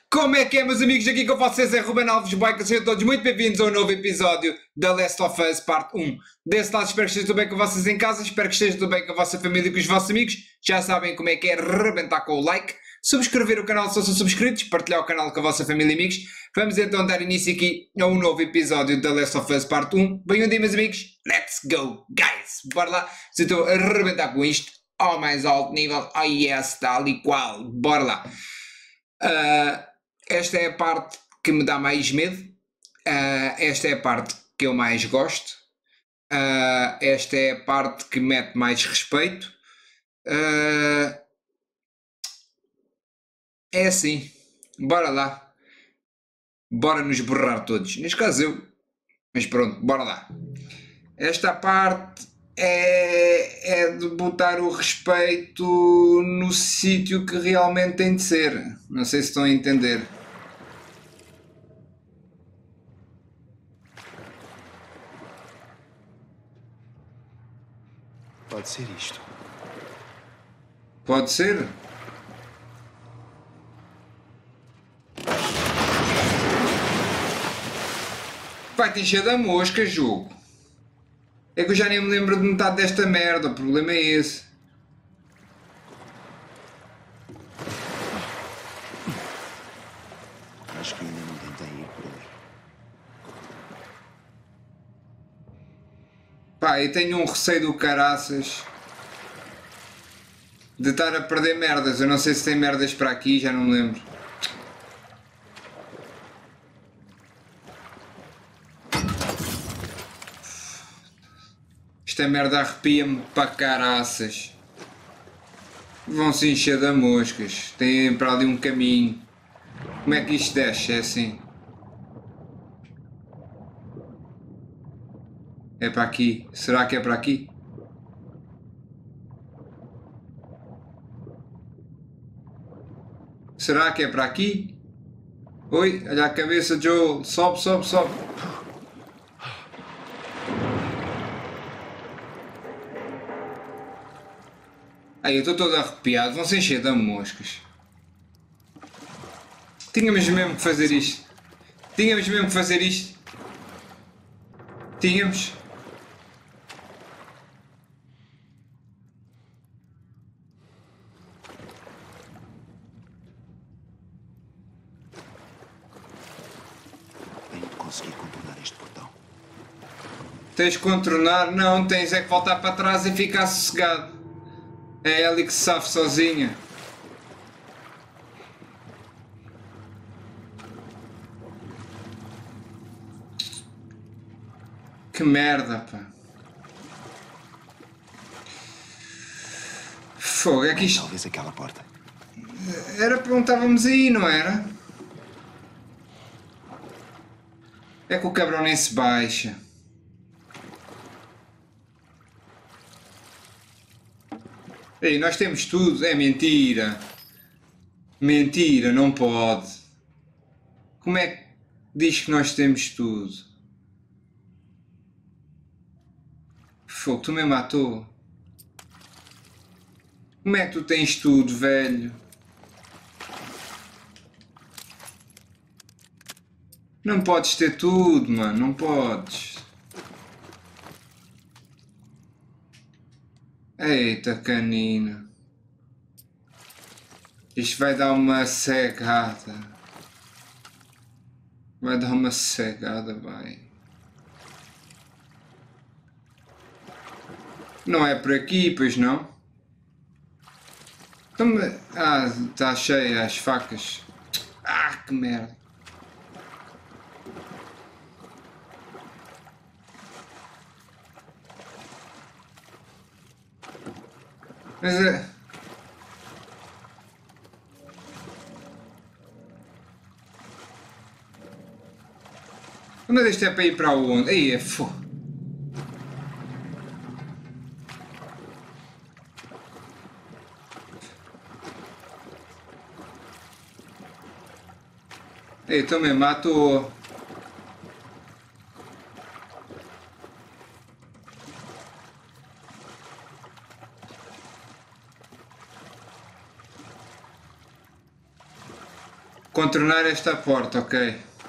Como é que é, meus amigos? Aqui com vocês é Ruben Alves Boica. Sejam todos muito bem-vindos a um novo episódio da Last of Us Parte 1. Desse lado, espero que esteja tudo bem com vocês em casa, espero que esteja tudo bem com a vossa família e com os vossos amigos. Já sabem como é que é rebentar com o like, subscrever o canal se não são subscritos, partilhar o canal com a vossa família e amigos. Vamos então dar início aqui a um novo episódio da Last of Us Parte 1. Bem-vindos, meus amigos. Let's go, guys! Bora lá. Se estou a rebentar com isto ao mais alto nível. Oh yes, tal e qual. Bora lá. Esta é a parte que me dá mais medo. Esta é a parte que eu mais gosto. Esta é a parte que mete mais respeito. É assim. Bora lá. Bora nos borrar todos. Neste caso eu. Mas pronto, bora lá. Esta parte é de botar o respeito no sítio que realmente tem de ser. Não sei se estão a entender. Pode ser isto. Pode ser? Vai-te encher da mosca, jogo. É que eu já nem me lembro de metade desta merda, o problema é esse. Acho que ainda não tentei ir por ali. Pá, eu tenho um receio do caraças de estar a perder merdas. Eu não sei se tem merdas para aqui, já não me lembro. Esta merda arrepia-me para caraças. Vão-se encher de moscas. Tem para ali um caminho. Como é que isto desce? É assim. É para aqui. Será que é para aqui? Será que é para aqui? Oi, olha a cabeça, Joel. Sobe, sobe, sobe. Ai, eu estou todo arrepiado. Vão se encher de moscas. Tínhamos mesmo que fazer isto. Tínhamos mesmo que fazer isto. Tínhamos. Tenho de conseguir contornar este portão. Tens de contornar? Não, tens é que voltar para trás e ficar sossegado. É ela que se safe sozinha. Que merda, pá. Fogo, é que isto... Talvez aquela porta. Era para onde estávamos aí, não era? É que o cabrão nem se baixa. Ei, nós temos tudo. É mentira. Mentira, não pode. Como é que diz que nós temos tudo? Fogo, tu me matou. Como é que tu tens tudo, velho? Não podes ter tudo, mano. Não podes. Eita, canina. Isto vai dar uma cegada. Vai dar uma cegada, vai. Não é por aqui, pois não? Então, está cheia as facas. Ah, que merda. Mas é... Mas isto é para ir para onde? Aí é fogo. Ei, tu me matou. Contornar esta porta, ok.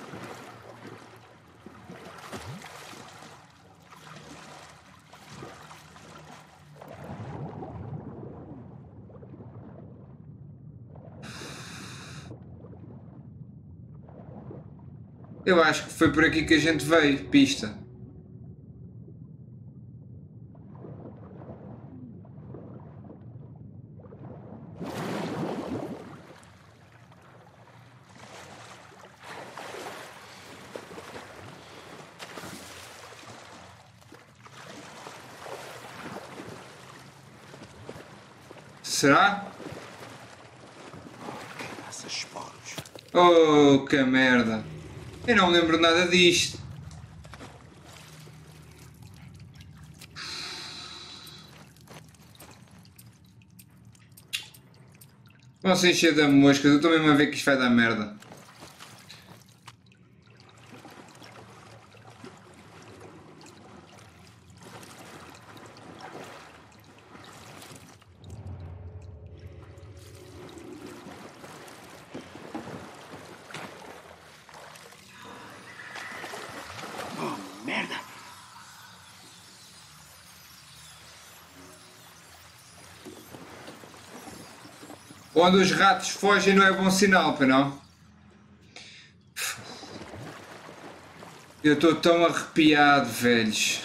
Eu acho que foi por aqui que a gente veio, pista. Será? Caça esporos. Oh, que merda. Eu não me lembro nada disto. Vão se encher de moscas, eu estou mesmo a ver que isto vai dar merda. Oh, merda! Onde os ratos fogem não é bom sinal, para não? Eu estou tão arrepiado, velhos.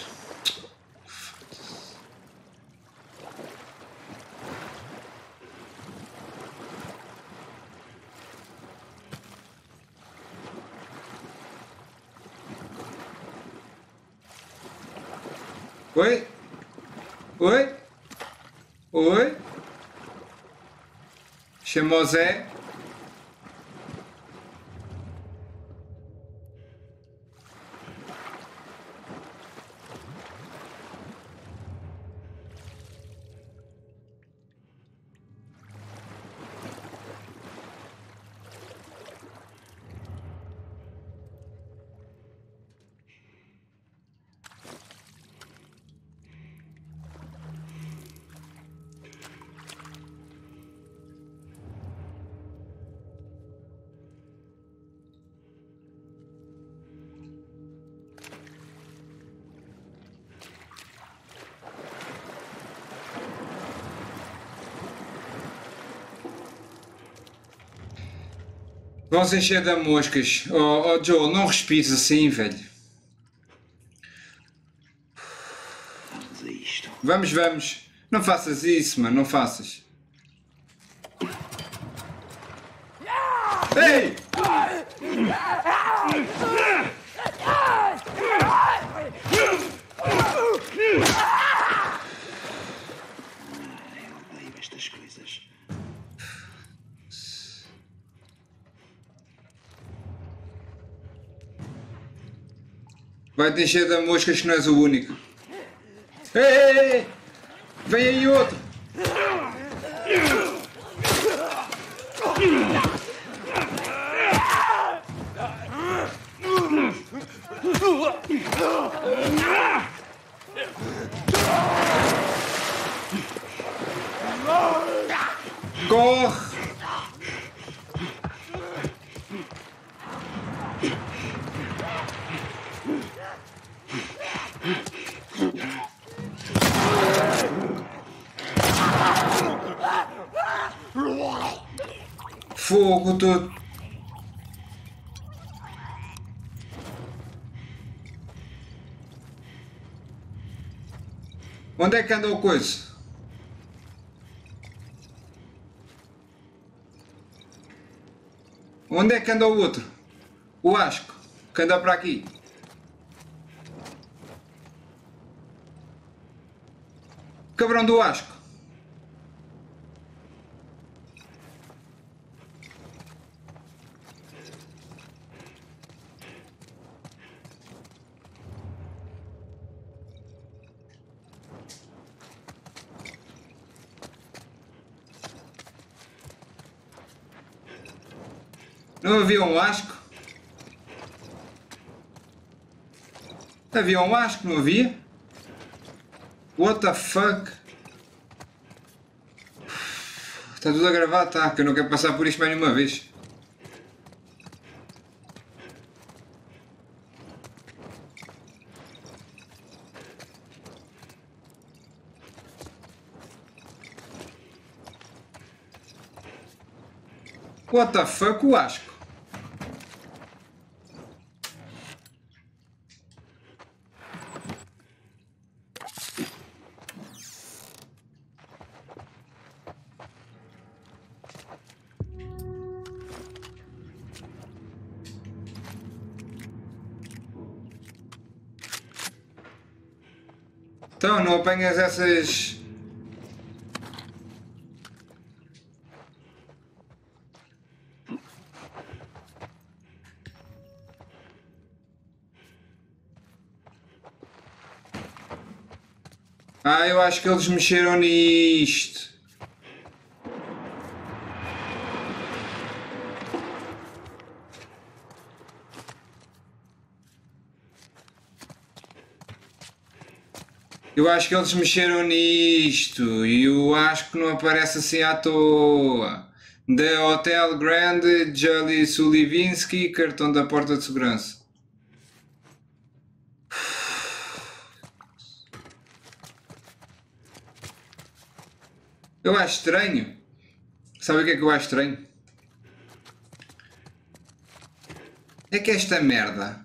Oi? Oi? Oi? Chamou Zé? Vão se encher de moscas. Oh, Joel, não respires assim, velho. Vamos a isto. Vamos, vamos. Não faças isso, mano, não faças. Ei! Eu odeio estas coisas. Vai te encher de moscas que não és o único. Ei, ei, ei, ei! Vem aí outro! Corre! Fogo todo. Onde é que anda o coisa? Onde é que anda o outro? O asco, que anda para aqui. Cabrão do asco. Não havia um asco? Havia um asco, não havia? What the fuck? Está tudo a gravar, tá? Que eu não quero passar por isto mais nenhuma vez. What the fuck, o asco? Então, não apanhas essas... Ah, eu acho que eles mexeram nisto. Eu acho que eles mexeram nisto e eu acho que não aparece assim à toa. The Hotel Grand Jolly Sulivinsky, cartão da porta de segurança. Eu acho estranho. Sabe o que é que eu acho estranho? É que esta merda...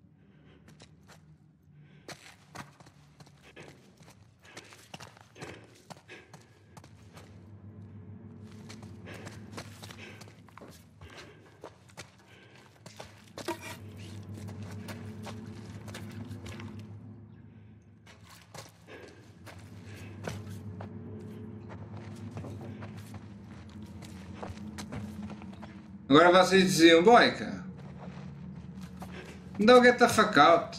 Agora vocês diziam, boica, don't get the fuck out.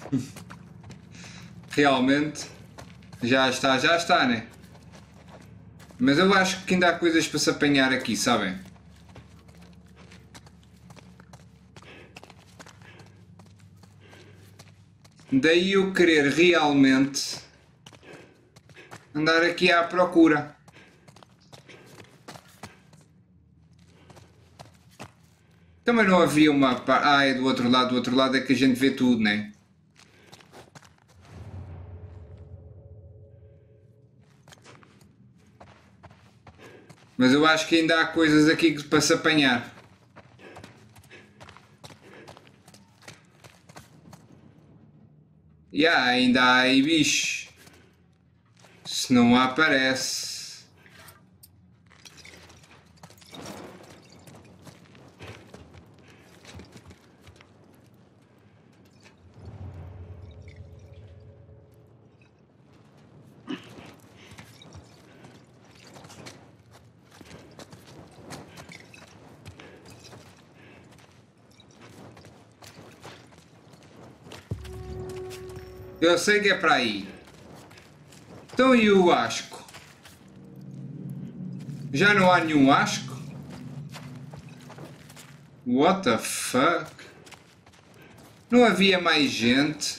Realmente, já está, né? Mas eu acho que ainda há coisas para se apanhar aqui, sabem? Daí eu querer realmente andar aqui à procura. Também não havia uma... Ah, é do outro lado é que a gente vê tudo, né? Mas eu acho que ainda há coisas aqui para se apanhar. E ainda há aí bicho. Se não aparece. Eu sei que é para aí. Então e o asco? Já não há nenhum asco? What the fuck? Não havia mais gente?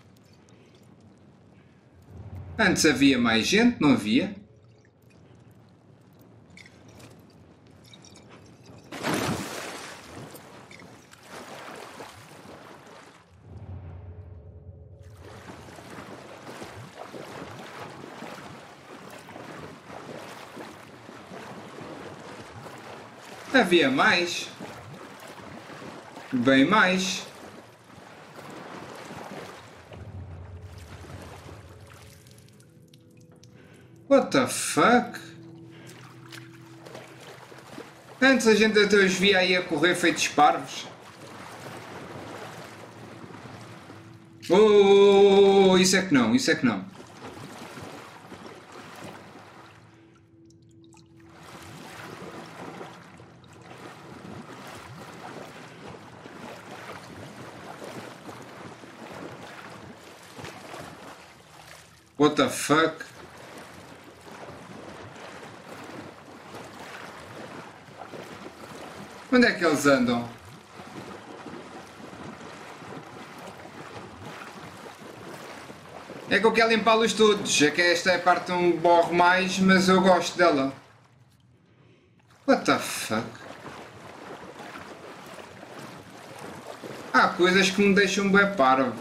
Antes havia mais gente, não havia? Havia mais. Bem mais. What the fuck? Antes a gente até os via aí a correr feitos parvos. Oh, isso é que não, isso é que não. What the fuck? Onde é que eles andam? É que eu quero limpá-los todos. É que esta é a parte um borro mais, mas eu gosto dela. What the fuck? Há coisas que me deixam bem parvo.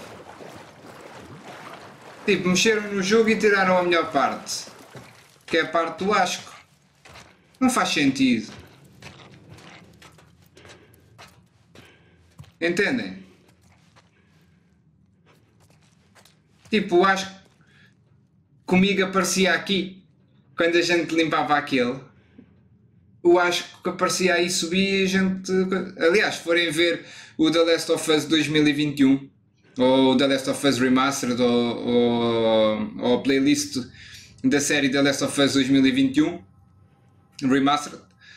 Tipo, mexeram no jogo e tiraram a melhor parte. Que é a parte do asco. Não faz sentido. Entendem? Tipo, acho que comigo aparecia aqui, quando a gente limpava aquele, eu acho que aparecia aí, subia e a gente... Aliás, se forem ver o The Last of Us 2021, ou The Last of Us Remastered, ou a playlist da série The Last of Us 2021 Remastered,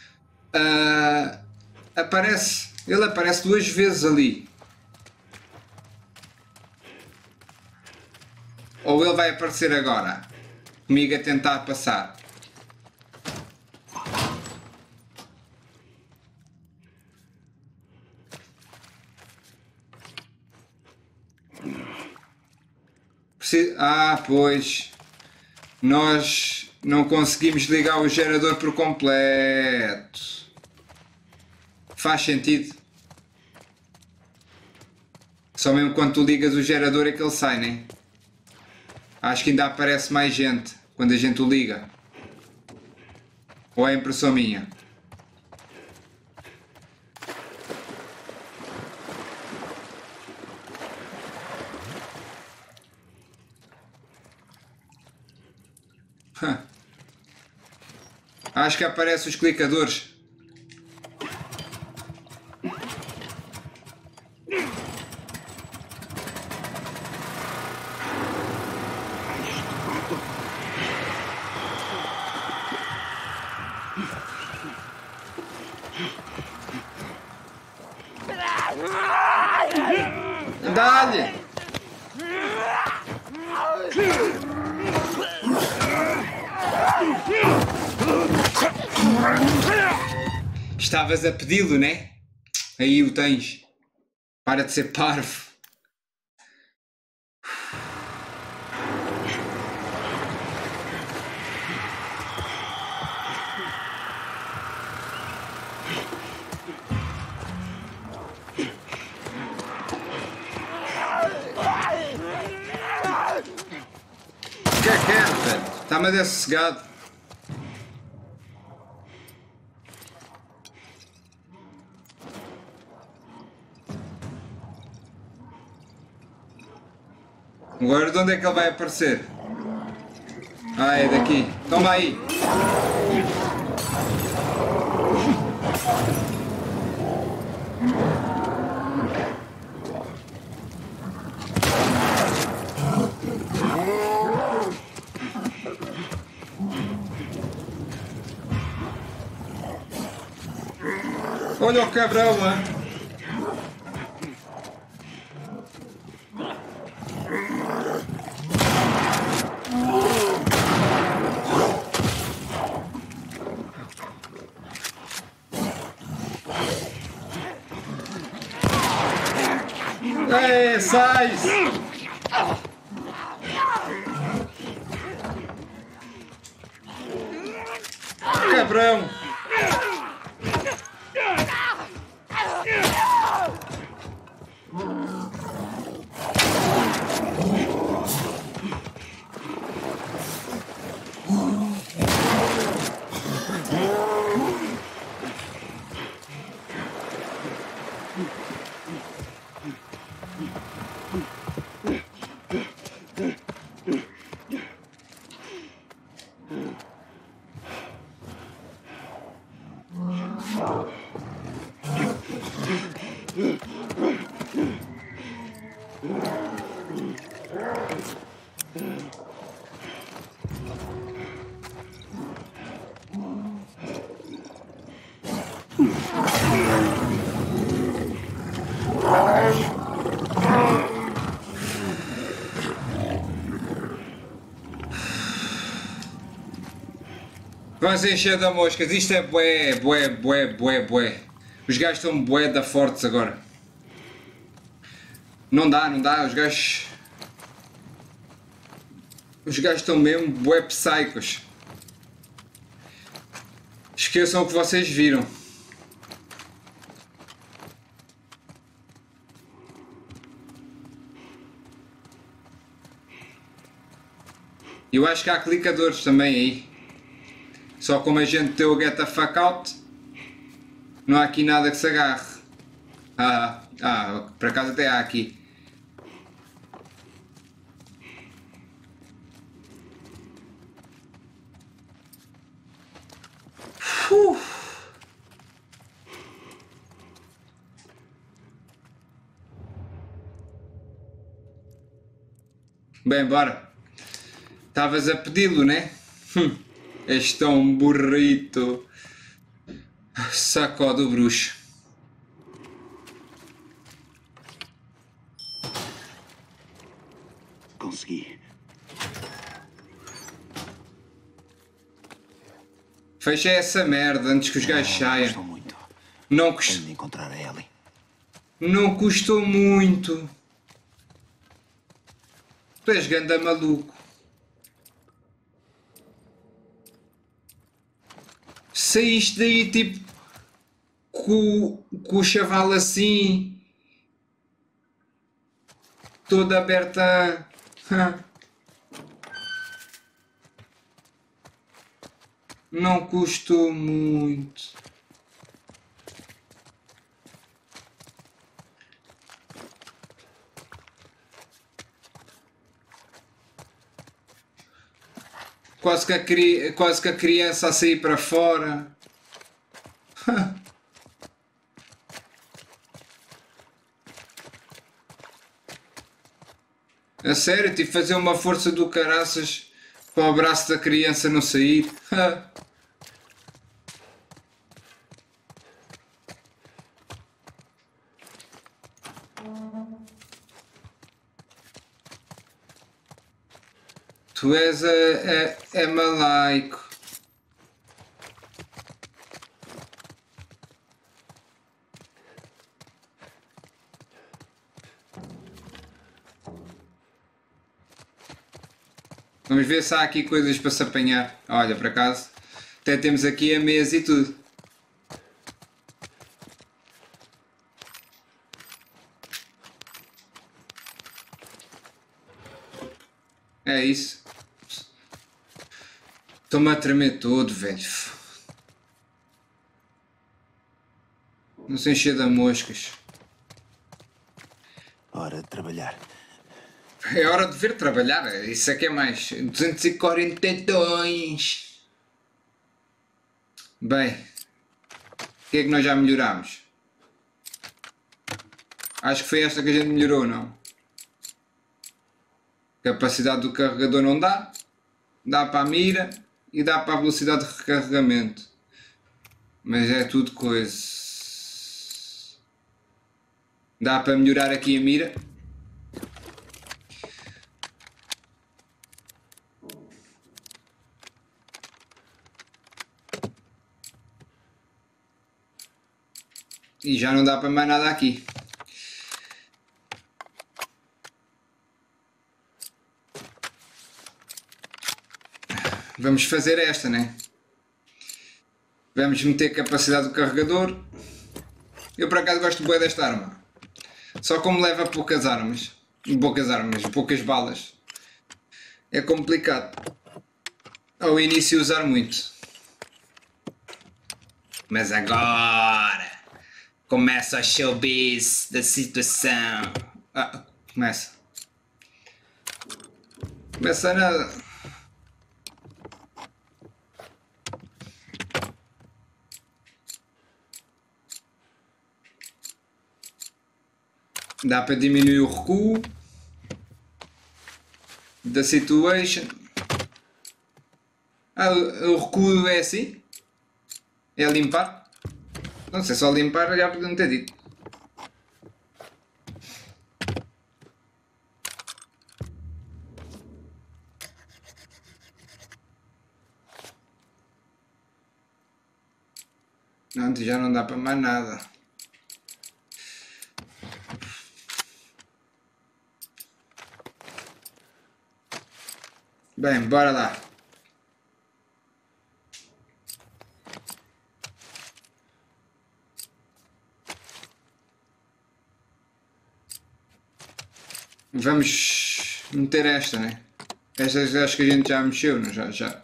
ele aparece 2 vezes ali. Ou ele vai aparecer agora, comigo a tentar passar. Pois, nós não conseguimos ligar o gerador por completo. Faz sentido. Só mesmo quando tu ligas o gerador é que ele sai, né? Acho que ainda aparece mais gente quando a gente o liga. Ou é impressão minha? Acho que aparecem os clicadores. Dá-lhe! Estavas a pedi-lo, né? Aí o tens. Para de ser parvo. O que é, velho? Está-me a dar sossegado. Agora de onde é que ele vai aparecer? Ah, é daqui. Toma aí. Olha o cabrão lá. Ei, sai! Cabrão! Vamos encher de moscas, isto é bué, bué, bué, bué, bué. Os gajos estão bué da fortes agora. Não dá, não dá, os gajos... Os gajos estão mesmo bué psaicos. Esqueçam o que vocês viram. Eu acho que há clicadores também aí. Só como a gente deu o get the fuck out, não há aqui nada que se agarre. Ah, por acaso até há aqui. Bem, bora. Estavas a pedi-lo, né? És tão burrito. Sacó do bruxo. Consegui. Fecha essa merda antes que os gajos Custou saiam. muito. Não, Tenho de encontrar a Ellie. não custou muito. Tu és ganda maluco. Saíste daí tipo com o chaval assim, toda aberta. Não custou muito. Quase que a criança a sair para fora. A sério, tive de fazer uma força do caraças para o braço da criança não sair. Tu és é malaico. Vamos ver se há aqui coisas para se apanhar. Olha, por acaso, até temos aqui a mesa e tudo. É isso. Estou-me a tremer todo, velho. Não se encher de moscas. Hora de trabalhar. É hora de vir trabalhar. Isso é que é mais. 242. Bem. O que é que nós já melhorámos? Acho que foi esta que a gente melhorou, não? Capacidade do carregador não dá. Dá para a mira. E dá para a velocidade de recarregamento. Mas é tudo coisa. Dá para melhorar aqui a mira. E já não dá para mais nada aqui. Vamos fazer esta, né? Vamos meter capacidade do carregador. Eu por acaso gosto bué desta arma. Só como leva poucas armas. Poucas balas. É complicado. Ao início usar muito. Mas agora começa o showbiz da situação. Começa. Começa nada. Dá para diminuir o recuo da situation. O recuo é assim? É limpar? Não sei, só limpar já podiam ter dito. Não, já não dá para mais nada. Bem, bora lá. Vamos meter esta, né? Estas acho que a gente já mexeu, não? Já.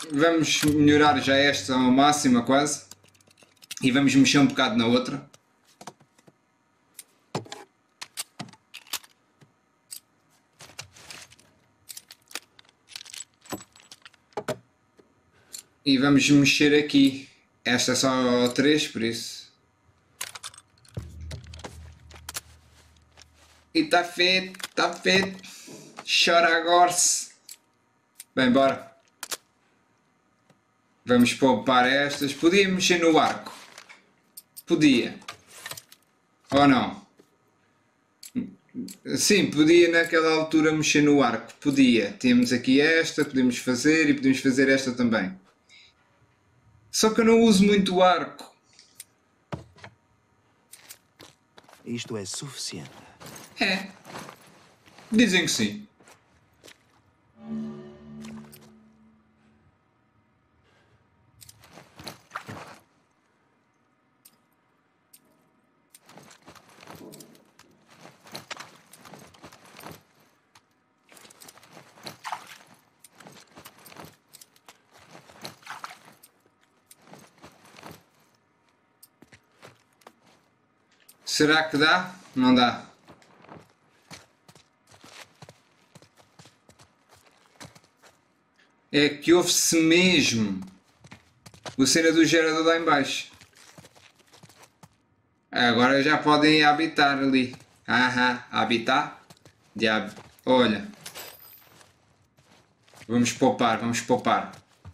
Vamos melhorar já esta ao máximo quase. E vamos mexer um bocado na outra. E vamos mexer aqui. Esta é só 3, por isso. E está feito, está feito. Chora agora-se. Bem, bora. Vamos poupar estas. Podia mexer no arco. Podia. Ou não? Sim, podia naquela altura mexer no arco. Podia. Temos aqui esta, podemos fazer e podemos fazer esta também. Só que eu não uso muito o arco. Isto é suficiente. É. Dizem que sim. Será que dá? Não dá. É que ouve-se mesmo a cena do gerador lá em baixo. Agora já podem habitar ali. Aham, habitar? Diabo. Olha. Vamos poupar, vamos poupar.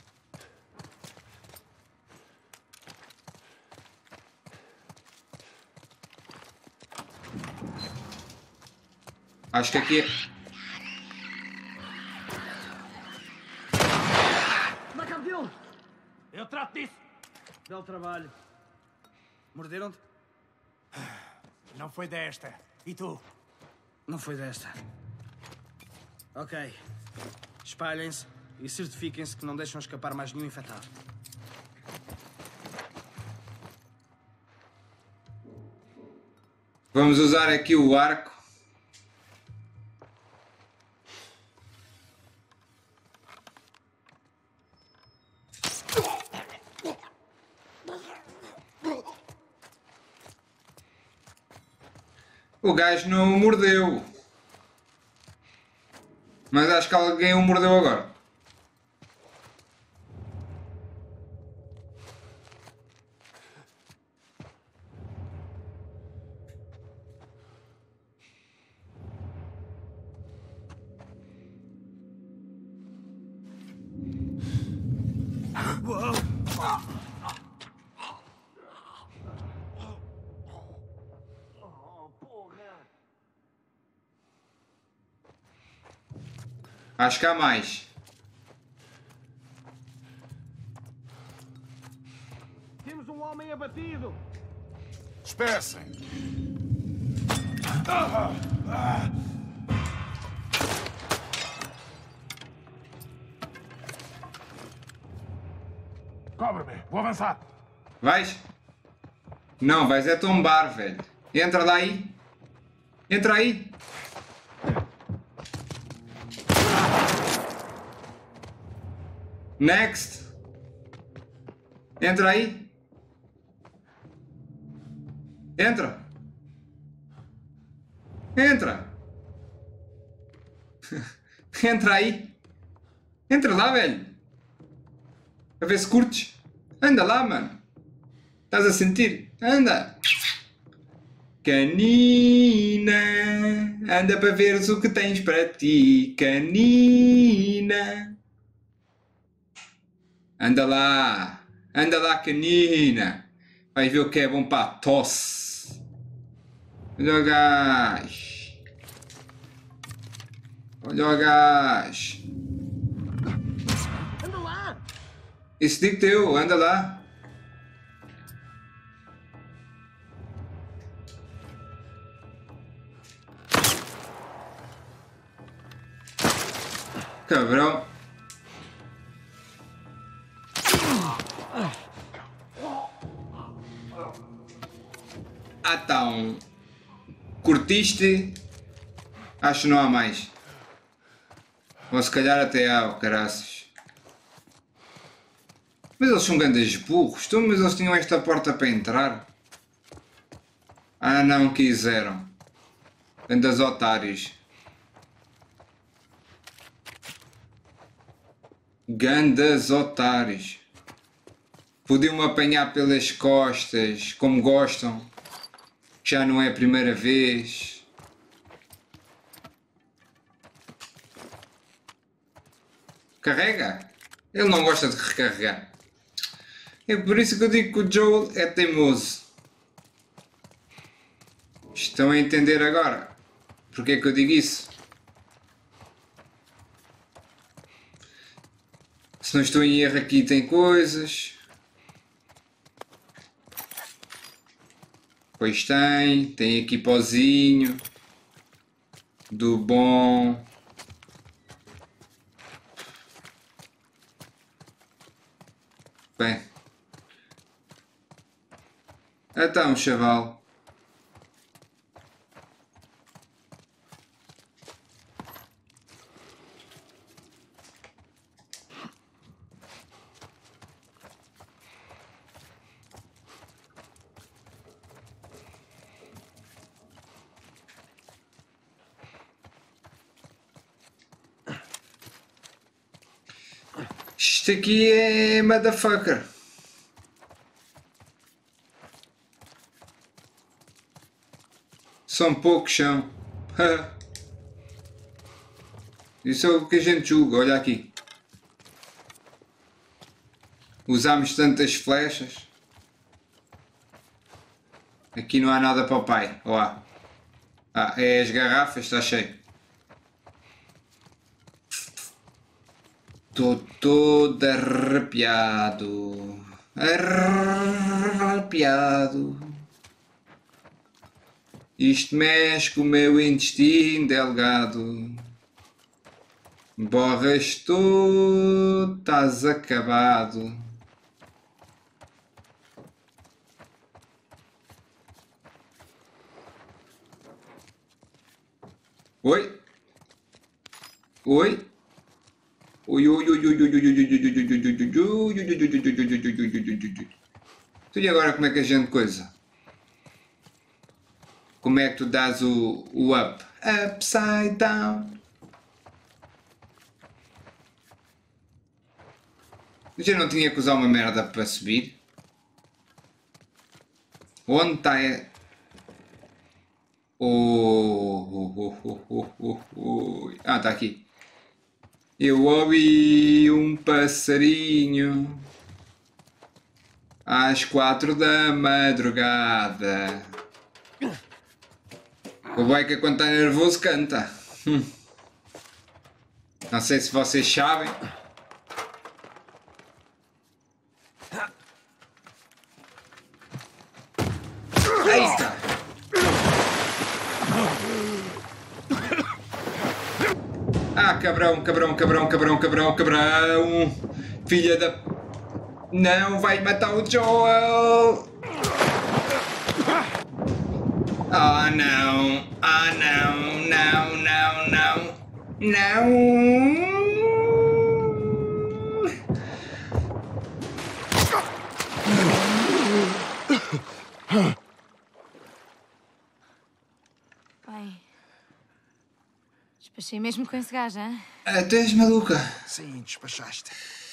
Acho que aqui é... Eu trato disso! Belo trabalho. Morderam-te? Não foi desta. E tu? Não foi desta. Ok. Espalhem-se e certifiquem-se que não deixam escapar mais nenhum infectado. Vamos usar aqui o arco. O gajo não o mordeu. Mas acho que alguém o mordeu agora. Acho que há mais. Temos um homem abatido! Espessem! Cobre-me! Vou avançar! Vais? Não, vais é tombar, velho. Entra lá aí. Entra aí. Next. Entra aí. Entra. Entra. Entra aí. Entra lá, velho. A ver se curtes. Anda lá, mano. Estás a sentir? Anda. Canina. Anda para veres o que tens para ti. Canina. Anda lá. Anda lá, canina. Vai ver o que é bom para a tosse. Olha o gajo. Olha o gajo. Anda lá! Esse digo teu, anda lá. Cabrão. Então, curtiste? Acho que não há mais. Ou se calhar até há, caraças. Mas eles são grandes burros. Então, mas eles tinham esta porta para entrar. Ah, não quiseram. Grandes otários. Grandes otários. Podiam-me apanhar pelas costas, como gostam. Já não é a primeira vez. Carrega. Ele não gosta de recarregar. É por isso que eu digo que o Joel é teimoso. Estão a entender agora? Porque é que eu digo isso? Se não estou em erro, aqui tem coisas. Pois tem aqui pozinho. Do bom. Bem. Então, chaval. Isto aqui é motherfucker. São poucos, são. Isso é o que a gente julga, olha aqui. Usámos tantas flechas. Aqui não há nada para o pai. Olá. Ah, é as garrafas, está cheio. Estou todo arrepiado. Arrepiado. Isto mexe com o meu intestino delgado. Borras tu, estás acabado. Oi? Oi? Oi, oi, oi, oi, oi, oi, oi, oi, oi, oi, oi, oi, oi, oi, oi, oi, oi, oi. E agora como é que a gente coisa? Como é que tu dás o up? Upside down. Eu já não tinha que usar uma merda para subir. Onde está? Ah, está aqui. Eu ouvi um passarinho às 4 da madrugada. O Boica quando está nervoso canta. Não sei se vocês sabem. Aí está. Ah, cabrão, cabrão, cabrão, cabrão, cabrão, cabrão. Filha da... Não vai matar o Joel. Ah, não. Ah, não, não, não, não. Não. Bem, despachei mesmo com esse gajo, hein? Tu és maluca. Sim, despachaste.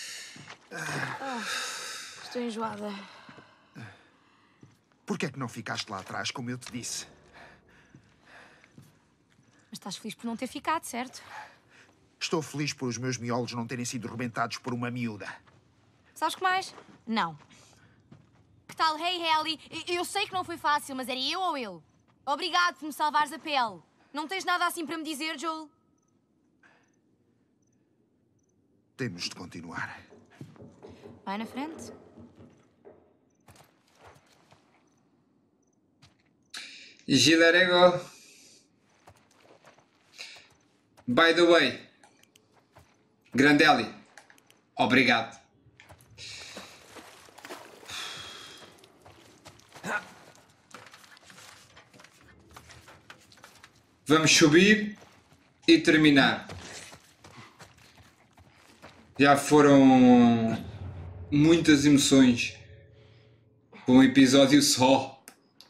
Estou enjoada. Porquê é que não ficaste lá atrás, como eu te disse? Mas estás feliz por não ter ficado, certo? Estou feliz por os meus miolos não terem sido rebentados por uma miúda. Sabes que mais? Não. Que tal, hey, Ellie? Eu sei que não foi fácil, mas era eu ou ele? Obrigado por me salvares a pele. Não tens nada assim para me dizer, Joel? Temos de continuar. Vai na frente. Gilarego. By the way, Grandelli, obrigado. Vamos subir e terminar. Já foram muitas emoções. Um episódio só.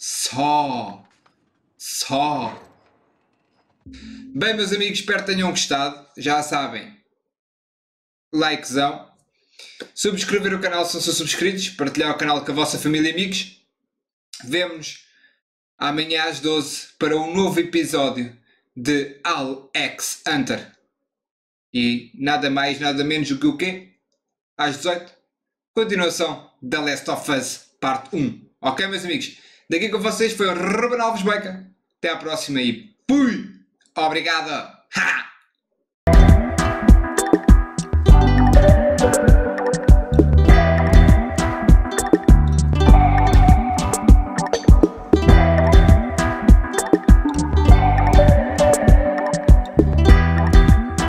Bem, meus amigos, espero que tenham gostado. Já sabem, likezão. Subscrever o canal se não são subscritos. Partilhar o canal com a vossa família e amigos. Vemo-nos amanhã às 12 para um novo episódio de Al X Hunter. E nada mais, nada menos do que o quê? Às 18, continuação da Last of Us parte 1. Ok, meus amigos? Daqui com vocês foi o Ruben Alves Beca. Até à próxima e fui! Obrigado! Ha!